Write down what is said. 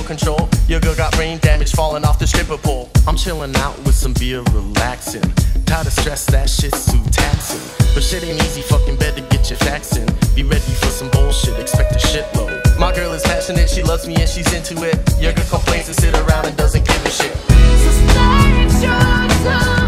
control. Your girl got brain damage falling off the stripper pole. I'm chilling out with some beer, relaxing. Tired of stress, that shit's too taxing. But shit ain't easy, fucking better get your facts in. Be ready for some bullshit, expect a shitload. My girl is passionate, she loves me and she's into it. Your girl complains and sit around and doesn't give a shit. Sustain your time.